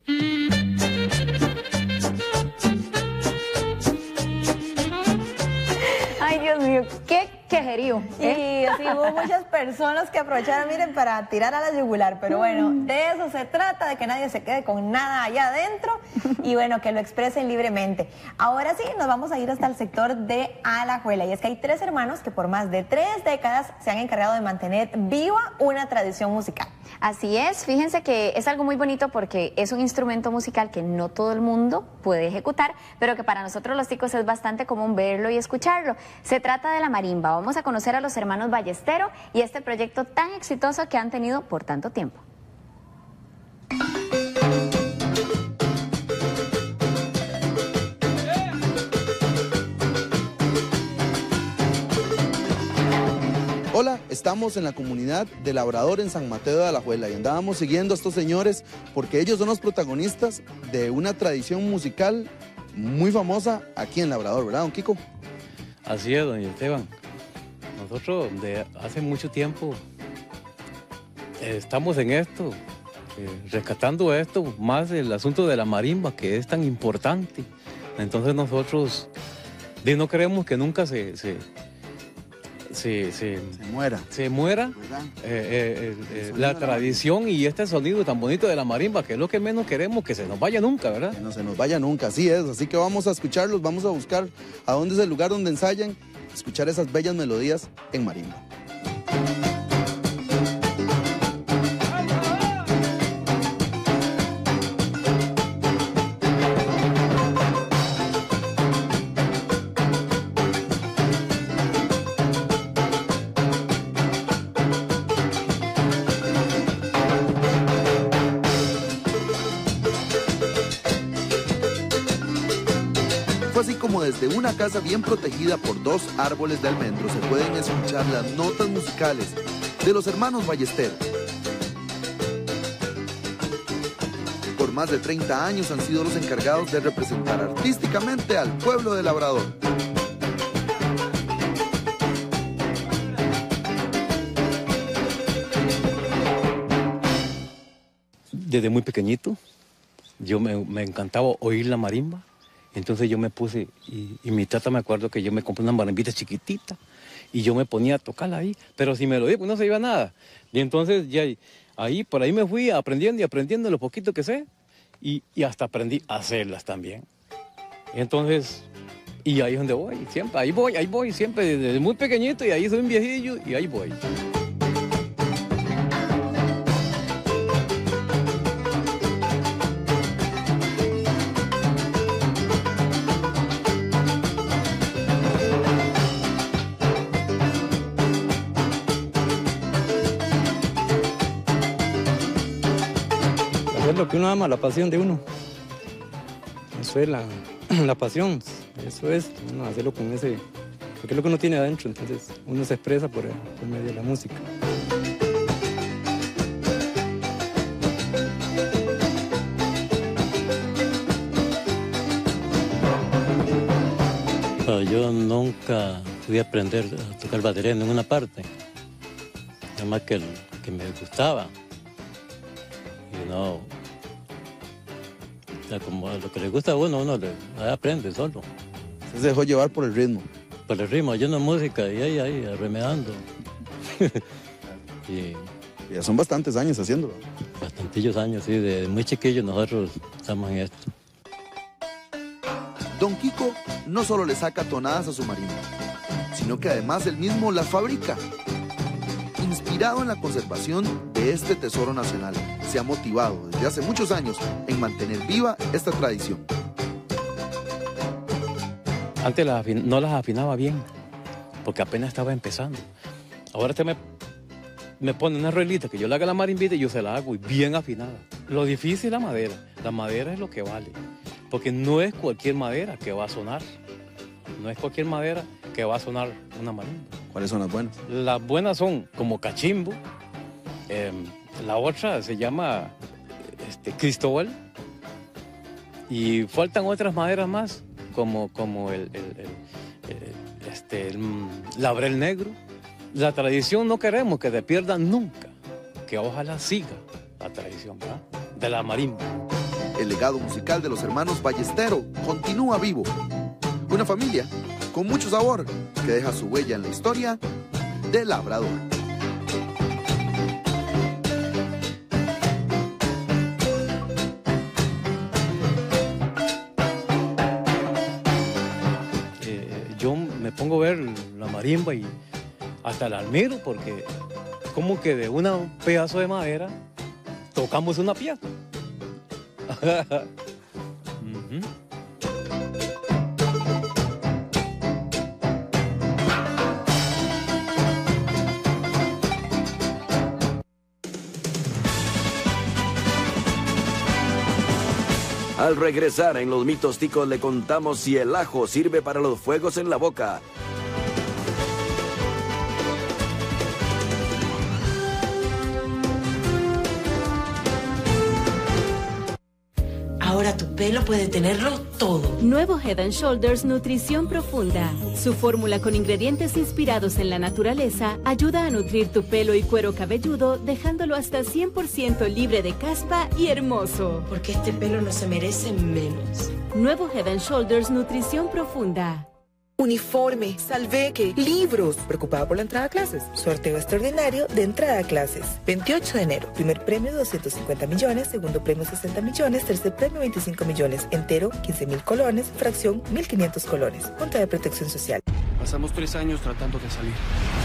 Ay, Dios mío, qué quejerío. Y así hubo muchas personas que aprovecharon, miren, para tirar a la yugular. Pero bueno, de eso se trata, de que nadie se quede con nada allá adentro y bueno, que lo expresen libremente. Ahora sí, nos vamos a ir hasta el sector de Alajuela. Y es que hay 3 hermanos que por más de 3 décadas se han encargado de mantener viva una tradición musical. Así es, fíjense que es algo muy bonito porque es un instrumento musical que no todo el mundo puede ejecutar, pero que para nosotros los ticos es bastante común verlo y escucharlo. Se trata de la marimba. Vamos a conocer a los hermanos Ballestero y este proyecto tan exitoso que han tenido por tanto tiempo. Hola, estamos en la comunidad de Labrador en San Mateo de Alajuela y andábamos siguiendo a estos señores porque ellos son los protagonistas de una tradición musical muy famosa aquí en Labrador, ¿verdad, don Kiko? Así es, don Esteban. Nosotros de hace mucho tiempo estamos en esto, rescatando esto, más el asunto de la marimba que es tan importante. Entonces nosotros no queremos que nunca se muera. Se muera la tradición y este sonido tan bonito de la marimba, que es lo que menos queremos que se nos vaya nunca, ¿verdad? Que no se nos vaya nunca, así es. Así que vamos a escucharlos, vamos a buscar a dónde es el lugar donde ensayan, escuchar esas bellas melodías en marimba. Así como desde una casa bien protegida por 2 árboles de almendro se pueden escuchar las notas musicales de los hermanos Ballestero. Por más de 30 años han sido los encargados de representar artísticamente al pueblo de Labrador. Desde muy pequeñito, yo me encantaba oír la marimba. Entonces yo me puse, y mi tata me acuerdo que yo me compré una marimbita chiquitita, y yo me ponía a tocarla ahí, pero si me lo oía, pues no se iba nada. Y entonces ya ahí, por ahí me fui aprendiendo y aprendiendo lo poquito que sé, y hasta aprendí a hacerlas también. Entonces, y ahí es donde voy, siempre, ahí voy, siempre desde muy pequeñito, y ahí soy un viejillo, y ahí voy. Es lo que uno ama, la pasión de uno. Eso es la pasión. Eso es uno hacerlo con ese, porque es lo que uno tiene adentro. Entonces uno se expresa por medio de la música. Yo nunca pude aprender a tocar batería en ninguna parte. Nada más que me gustaba. Y no, o sea, como lo que le gusta a uno aprende solo. Se dejó llevar por el ritmo. Por el ritmo, oyendo música y ahí remedando. Y ya son bastantes años haciéndolo. Bastantillos años, sí, de muy chiquillos nosotros estamos en esto. Don Kiko no solo le saca tonadas a su marimba, sino que además él mismo las fabrica. Inspirado en la conservación de este tesoro nacional, se ha motivado desde hace muchos años en mantener viva esta tradición. Antes no las afinaba bien, porque apenas estaba empezando. Ahora usted me pone una ruedita que yo le haga la marimbita y yo se la hago y bien afinada. Lo difícil es la madera. La madera es lo que vale, porque no es cualquier madera que va a sonar. No es cualquier madera que va a sonar una marimba. ¿Cuáles son las buenas? Las buenas son como cachimbo. La otra se llama Cristóbal. Y faltan otras maderas más, como el laurel negro. La tradición no queremos que se pierda nunca, que ojalá siga la tradición, ¿verdad?, de la marimba. El legado musical de los hermanos Ballestero continúa vivo. Una familia con mucho sabor que deja su huella en la historia de Labrador. Yo me pongo a ver la marimba y hasta la admiro porque como que de un pedazo de madera tocamos una pieza. Al regresar en Los Mitos Ticos le contamos si el ajo sirve para los fuegos en la boca. Ahora tu pelo puede tenerlo todo. Nuevo Head & Shoulders Nutrición Profunda. Su fórmula con ingredientes inspirados en la naturaleza ayuda a nutrir tu pelo y cuero cabelludo, dejándolo hasta 100% libre de caspa y hermoso. Porque este pelo no se merece menos. Nuevo Head & Shoulders Nutrición Profunda. Uniforme, salveque, libros. Preocupada por la entrada a clases. Sorteo extraordinario de entrada a clases. 28 de enero. Primer premio 250 millones. Segundo premio 60 millones. Tercer premio 25 millones. Entero 15.000 colones. Fracción 1.500 colones. Junta de Protección Social. Pasamos 3 años tratando de salir.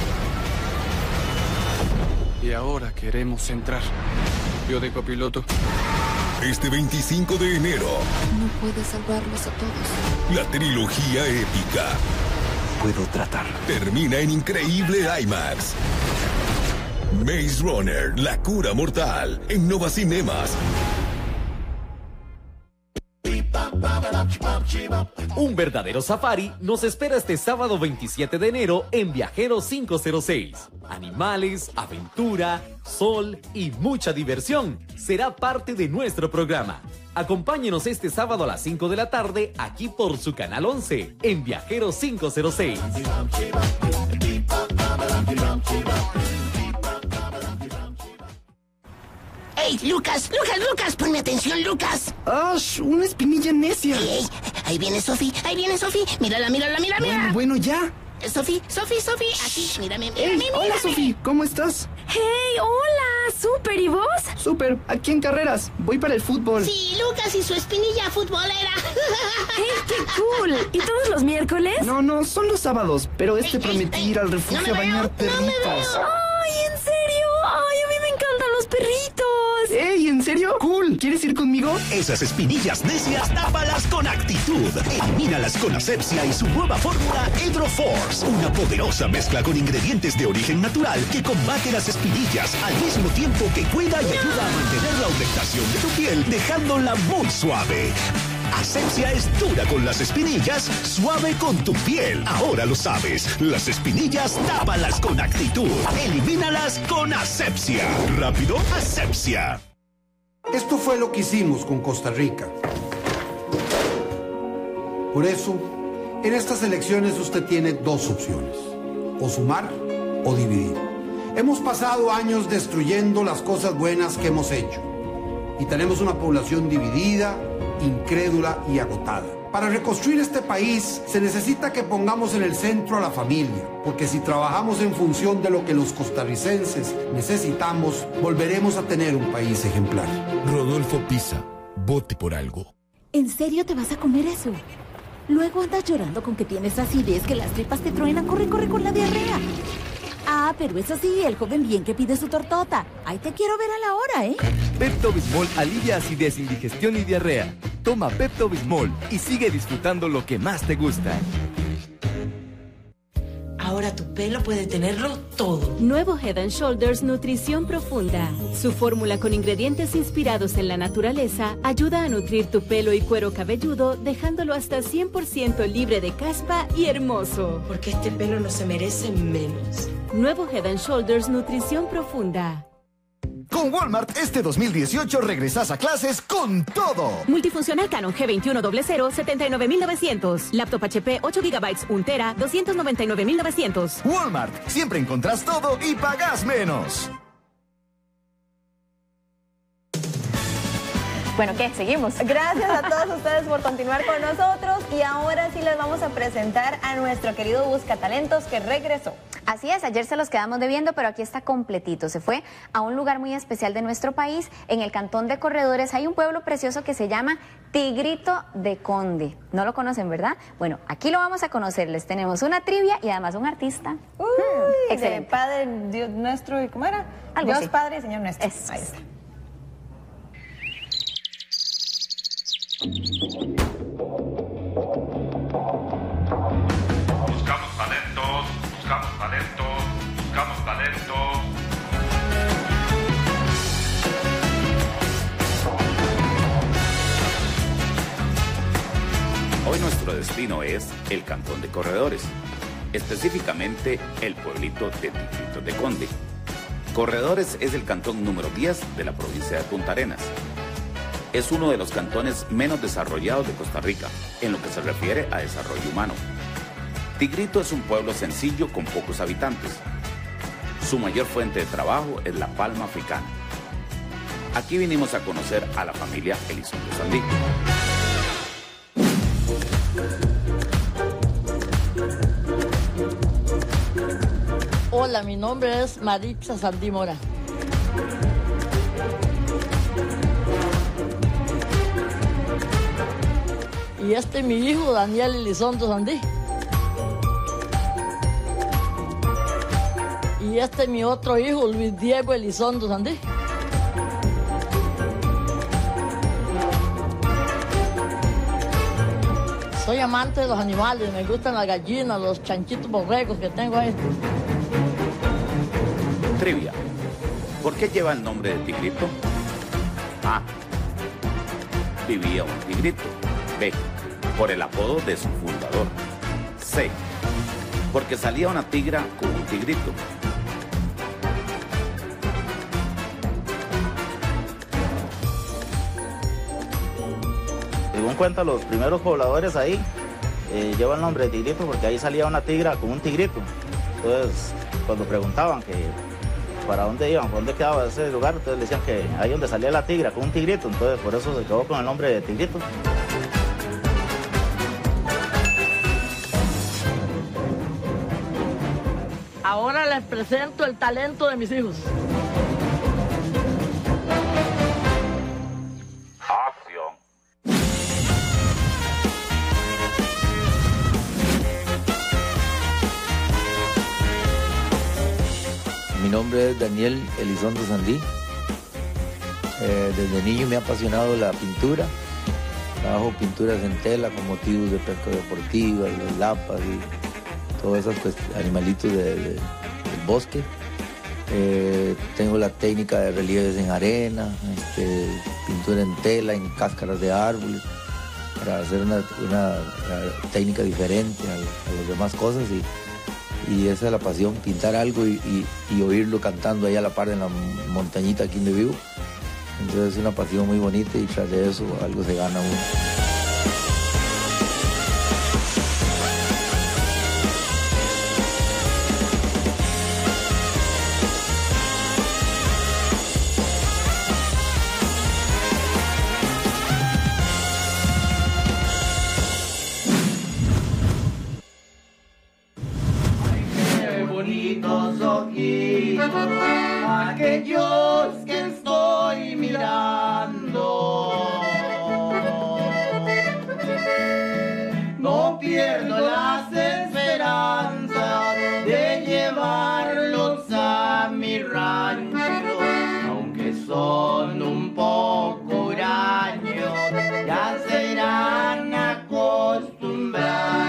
Y ahora queremos entrar. Yo de copiloto. Este 25 de enero. No puedes salvarlos a todos. La trilogía épica. Puedo tratar. Termina en increíble IMAX. Maze Runner, la cura mortal. En Nova Cinemas. Un verdadero safari nos espera este sábado 27 de enero en Viajero 506. Animales, aventura, sol y mucha diversión será parte de nuestro programa. Acompáñenos este sábado a las 5 de la tarde aquí por su canal 11 en Viajero 506. ¡Ey, Lucas! ¡Ponme atención, Lucas! ¡Ash! ¡Una espinilla necia! ¡Ey! Ahí viene Sofi! ¡Mírala! Bueno, ya. Sofi, aquí, mírame. Hola, Sofi, ¿cómo estás? ¡Hey, hola! ¡Súper! ¿Y vos? Súper, aquí en carreras. Voy para el fútbol. Sí, Lucas y su espinilla futbolera. ¡Hey, qué cool! ¿Y todos los miércoles? No, son los sábados, pero prometí ir al refugio a bañar perritos. ¡Ay, en serio! ¡Ay, a mí me encantan los perritos! ¡Ey, en serio! ¡Cool! ¿Quieres ir conmigo? Esas espinillas necias, tápalas con actitud. Elimínalas con Asepsia y su nueva fórmula Hydroforce. Una poderosa mezcla con ingredientes de origen natural que combate las espinillas al mismo tiempo que cuida y ayuda a mantener la humectación de tu piel, dejándola muy suave. Asepsia es dura con las espinillas, suave con tu piel. Ahora lo sabes. Las espinillas, tápalas con actitud. Elimínalas con Asepsia. Rápido, Asepsia. Esto fue lo que hicimos con Costa Rica. Por eso, en estas elecciones usted tiene dos opciones: o sumar o dividir. Hemos pasado años destruyendo las cosas buenas que hemos hecho. Y tenemos una población dividida, incrédula y agotada. Para reconstruir este país se necesita que pongamos en el centro a la familia, porque si trabajamos en función de lo que los costarricenses necesitamos, volveremos a tener un país ejemplar. Rodolfo Pisa, vote por algo. ¿En serio te vas a comer eso? Luego andas llorando con que tienes acidez, que las tripas te truenan, corre con la diarrea. Ah, pero eso sí, el joven bien que pide su tortota. Ahí te quiero ver a la hora, ¿eh? Pepto-Bismol alivia acidez, indigestión y diarrea. Toma Pepto-Bismol y sigue disfrutando lo que más te gusta. Ahora tu pelo puede tenerlo todo. Nuevo Head & Shoulders Nutrición Profunda. Su fórmula con ingredientes inspirados en la naturaleza ayuda a nutrir tu pelo y cuero cabelludo, dejándolo hasta 100% libre de caspa y hermoso. Porque este pelo no se merece menos. Nuevo Head & Shoulders Nutrición Profunda. Con Walmart, este 2018 regresas a clases con todo. Multifuncional Canon G2100, 79.900. Laptop HP 8 GB, 1 TB, 299.900. Walmart, siempre encontrás todo y pagás menos. Bueno, ¿qué? ¿Seguimos? Gracias a todos ustedes por continuar con nosotros y ahora sí les vamos a presentar a nuestro querido Buscatalentos que regresó. Así es, ayer se los quedamos debiendo, pero aquí está completito. Se fue a un lugar muy especial de nuestro país, en el Cantón de Corredores. Hay un pueblo precioso que se llama Tigrito de Conde. No lo conocen, ¿verdad? Bueno, aquí lo vamos a conocer. Les tenemos una trivia y además un artista. Excelente. De Padre Dios nuestro, ¿y cómo era? Algo Dios así. Padre y Señor nuestro. Eso. Ahí está. Buscamos talentos, buscamos talentos, buscamos talentos. Hoy nuestro destino es el Cantón de Corredores, específicamente el pueblito de Tigrito de Conde. Corredores es el cantón número 10 de la provincia de Punta Arenas. Es uno de los cantones menos desarrollados de Costa Rica, en lo que se refiere a desarrollo humano. Tigrito es un pueblo sencillo con pocos habitantes. Su mayor fuente de trabajo es la palma africana. Aquí vinimos a conocer a la familia Elizondo Sandí. Hola, mi nombre es Maritza Sandí Mora. Y este es mi hijo, Daniel Elizondo Sandí. Y este es mi otro hijo, Luis Diego Elizondo Sandí. Soy amante de los animales, me gustan las gallinas, los chanchitos borregos que tengo ahí. Trivia. ¿Por qué lleva el nombre de Tigrito? A. Vivía un tigrito. B. por el apodo de su fundador. C, porque salía una tigra con un tigrito. Según cuentan los primeros pobladores ahí, lleva el nombre de Tigrito porque ahí salía una tigra con un tigrito. Entonces, cuando preguntaban que para dónde iban, dónde quedaba ese lugar, entonces decían que ahí donde salía la tigra con un tigrito, entonces por eso se quedó con el nombre de Tigrito. Ahora les presento el talento de mis hijos. Mi nombre es Daniel Elizondo Sandí. Desde niño me ha apasionado la pintura. Trabajo pinturas en tela con motivos de pesca deportiva, de lapas y todos esos animalitos del bosque. Tengo la técnica de relieves en arena, pintura en tela, en cáscaras de árboles, para hacer una técnica diferente a las demás cosas. Y esa es la pasión, pintar algo y oírlo cantando ahí a la par en la montañita aquí donde vivo. Entonces es una pasión muy bonita y tras de eso algo se gana uno. Bonitos ojitos, aquellos que estoy mirando. No pierdo las esperanzas de llevarlos a mi rancho, aunque son un poco huraños, ya serán acostumbrados.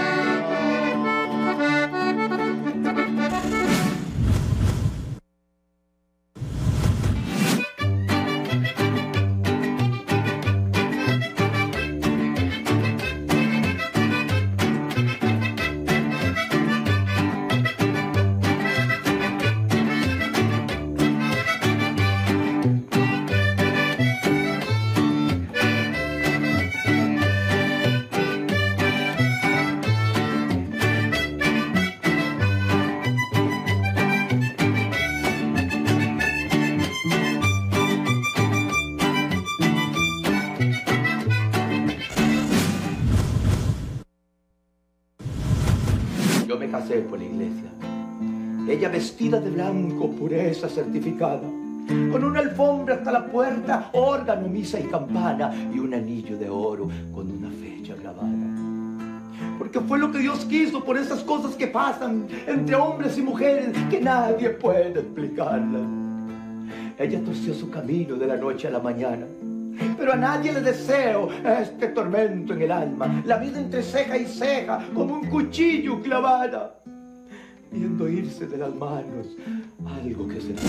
Yo me casé por la iglesia. Ella vestida de blanco, pureza certificada, con una alfombra hasta la puerta, órgano, misa y campana, y un anillo de oro con una fecha grabada. Porque fue lo que Dios quiso por esas cosas que pasan entre hombres y mujeres que nadie puede explicarlas. Ella torció su camino de la noche a la mañana, pero a nadie le deseo este tormento en el alma, la vida entre ceja y ceja, como un cuchillo clavada, viendo irse de las manos algo que se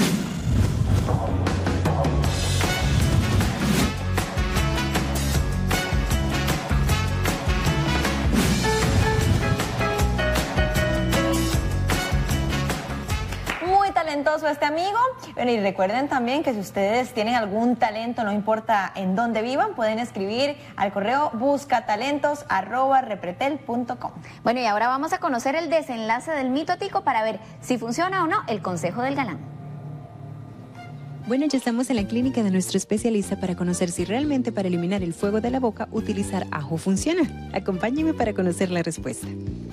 talentoso este amigo. Bueno, y recuerden también que si ustedes tienen algún talento, no importa en dónde vivan, pueden escribir al correo buscatalentos@repretel.com. Bueno, y ahora vamos a conocer el desenlace del mito tico para ver si funciona o no el consejo del galán. Bueno, ya estamos en la clínica de nuestro especialista para conocer si realmente para eliminar el fuego de la boca utilizar ajo funciona. Acompáñeme para conocer la respuesta.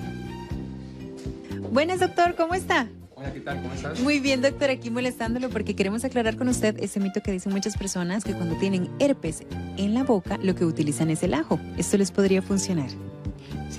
Buenas, doctor, ¿cómo está? Hola, ¿qué tal? ¿Cómo estás? Muy bien, doctor, aquí molestándolo porque queremos aclarar con usted ese mito que dicen muchas personas que cuando tienen herpes en la boca lo que utilizan es el ajo. ¿Esto les podría funcionar?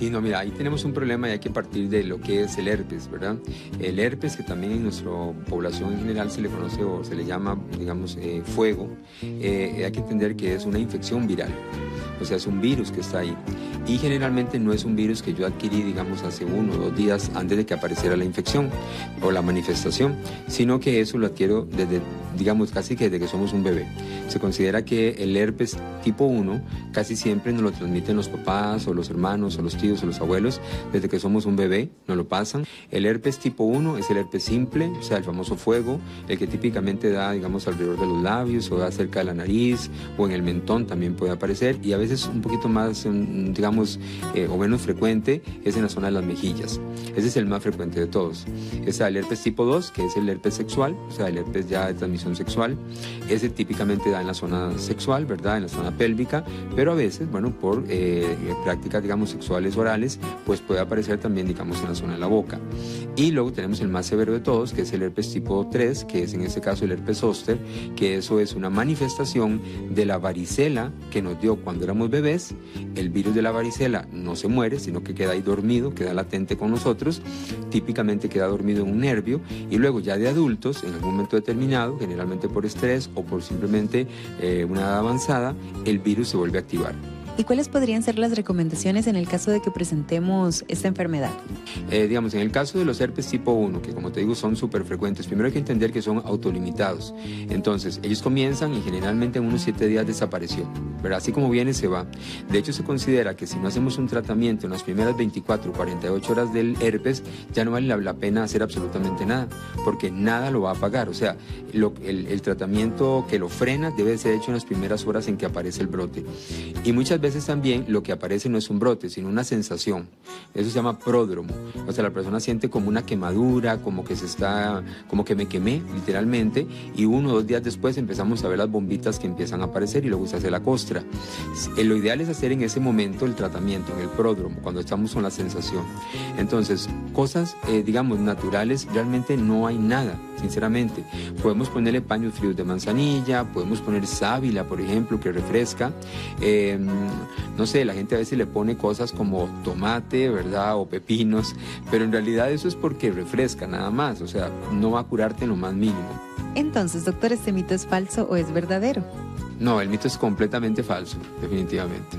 Sí, no, mira, ahí tenemos un problema y hay que partir de lo que es el herpes, ¿verdad? El herpes, que también en nuestra población en general se le conoce o se le llama, digamos, fuego, hay que entender que es una infección viral. O sea, es un virus que está ahí. Y generalmente no es un virus que yo adquirí, digamos, hace 1 o 2 días antes de que apareciera la infección o la manifestación, sino que eso lo adquiero desde, digamos, casi que desde que somos un bebé. Se considera que el herpes tipo 1 casi siempre nos lo transmiten los papás o los hermanos o los tíos o los abuelos desde que somos un bebé, nos lo pasan. El herpes tipo 1 es el herpes simple, o sea, el famoso fuego, el que típicamente da, digamos, alrededor de los labios o da cerca de la nariz o en el mentón también puede aparecer, y a veces un poquito más, digamos, o menos frecuente es en la zona de las mejillas. Ese es el más frecuente de todos. Está el herpes tipo 2, que es el herpes sexual, o sea, el herpes ya de transmisión sexual. Ese típicamente da en la zona sexual, ¿verdad? En la zona pélvica, pero a veces, bueno, por prácticas, digamos, sexuales orales, pues puede aparecer también, digamos, en la zona de la boca. Y luego tenemos el más severo de todos, que es el herpes tipo 3, que es en este caso el herpes zóster, que eso es una manifestación de la varicela que nos dio cuando éramos bebés. El virus de la varicela no se muere, sino que queda ahí dormido, queda latente con nosotros, típicamente queda dormido en un nervio, y luego ya de adultos, en algún momento determinado, generalmente por estrés o por simplemente una edad avanzada, el virus se vuelve a activar. ¿Y cuáles podrían ser las recomendaciones en el caso de que presentemos esta enfermedad? Digamos, en el caso de los herpes tipo 1, que como te digo son súper frecuentes, primero hay que entender que son autolimitados. Entonces, ellos comienzan y generalmente en unos 7 días desapareció, ¿verdad? Así como viene, se va. De hecho, se considera que si no hacemos un tratamiento en las primeras 24 o 48 horas del herpes, ya no vale la pena hacer absolutamente nada, porque nada lo va a apagar. O sea, el tratamiento que lo frena debe ser hecho en las primeras horas en que aparece el brote. Y muchas veces también lo que aparece no es un brote, sino una sensación. Eso se llama pródromo. O sea, la persona siente como una quemadura, como que me quemé, literalmente, y 1 o 2 días después empezamos a ver las bombitas que empiezan a aparecer y luego se hace la costra. Lo ideal es hacer en ese momento el tratamiento, en el pródromo, cuando estamos con la sensación. Entonces, cosas, digamos, naturales, realmente no hay nada, sinceramente. Podemos ponerle paños fríos de manzanilla, podemos poner sábila, por ejemplo, que refresca. No sé, la gente a veces le pone cosas como tomate, ¿verdad? O pepinos, pero en realidad eso es porque refresca nada más, o sea, no va a curarte en lo más mínimo. Entonces, doctor, ¿este mito es falso o es verdadero? No, el mito es completamente falso, definitivamente.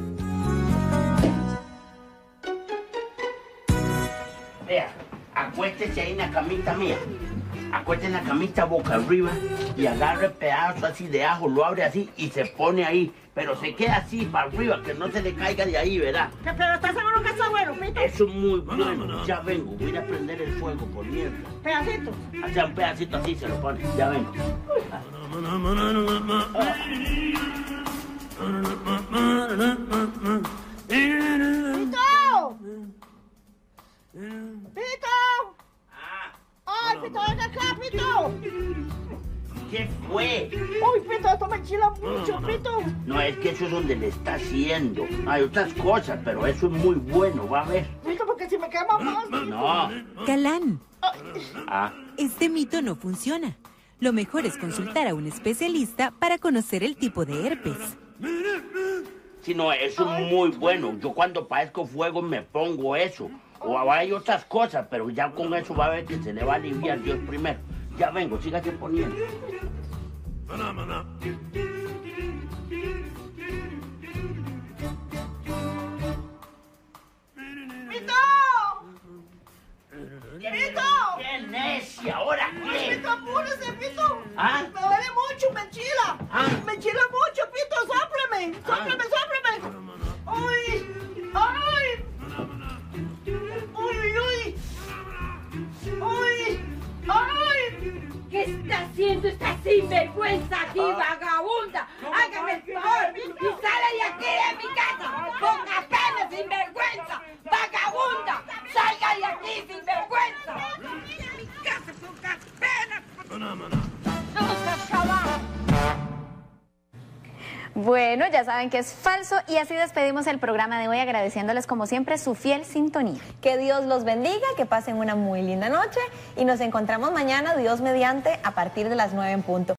Vea, acuéstese ahí en la camita mía. Acuéstese en la camita boca arriba y agarre pedazo así de ajo, lo abre así y se pone ahí. Pero se queda así para arriba, que no se le caiga de ahí, ¿verdad? Pero ¿estás seguro que eso es bueno, Pito? Eso es muy bueno. Ya vengo, voy a prender el fuego por mierda. ¿Pedacitos? O sea, un pedacito así se lo pone. Ya vengo. ¡Pito! ¡Pito! ¡Ay, Pito, ven acá, Pito! ¿Qué fue? ¡Uy, Pito, esto me enchila mucho, Pito! No, es que eso es donde le está haciendo. Hay otras cosas, pero eso es muy bueno, va a ver. Pito, porque si me quema más, Pito. No. Galán, Ah, este mito no funciona. Lo mejor es consultar a un especialista para conocer el tipo de herpes. sí, no, eso es muy bueno. Yo cuando padezco fuego me pongo eso. O hay otras cosas, pero ya con eso va a ver que se le va a aliviar Dios primero. Ya vengo, sígase poniendo. ¡Pito! ¡Pito! ¡Qué necia! ¿Ahora qué? ¡Pito, apúrese, Pito! ¿Ah? Me duele mucho, me enchila. Me enchila mucho, Pito, sópleme. Sópleme, sópleme. ¡Uy! ¡Ay! ¡Uy, uy, uy! ¡Uy! ¡Ay! ¿Qué está haciendo esta sinvergüenza aquí, vagabunda? Hágame el favor y sale de aquí de mi casa. Ponga pena, sinvergüenza. Vagabunda, salga de aquí, sinvergüenza. De mi casa, ponga pena. No se acaba. Bueno, ya saben que es falso y así despedimos el programa de hoy agradeciéndoles como siempre su fiel sintonía. Que Dios los bendiga, que pasen una muy linda noche y nos encontramos mañana, Dios mediante, a partir de las 9 en punto.